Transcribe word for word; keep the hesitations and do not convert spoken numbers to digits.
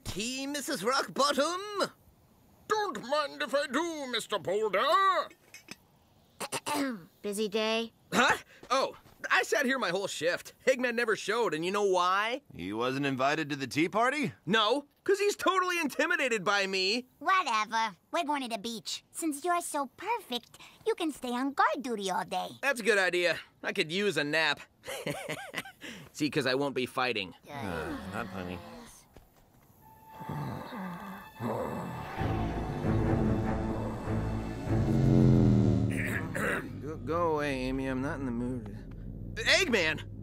tea, Missus Rockbottom? Don't mind if I do, Mister Boulder. Busy day? Huh? Oh, I sat here my whole shift. Eggman never showed, and you know why? He wasn't invited to the tea party? No, because he's totally intimidated by me. Whatever. We're going to the beach. Since you're so perfect, you can stay on guard duty all day. That's a good idea. I could use a nap. See, because I won't be fighting. Uh, not funny. Go, go away, Amy. I'm not in the mood. Eggman!